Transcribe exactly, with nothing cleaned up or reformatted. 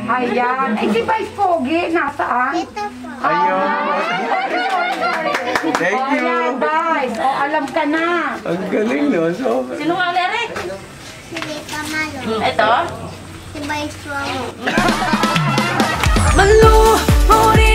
Ayan. Eh, si Vice Pogi, nasaan? Ito po. Ayun. Thank you. Ayan, Vice. O, alam ka na. Ang galing, no? So, Sino ang Eric? Si Rita Malo. Ito? Si Vice Pogi. Malu,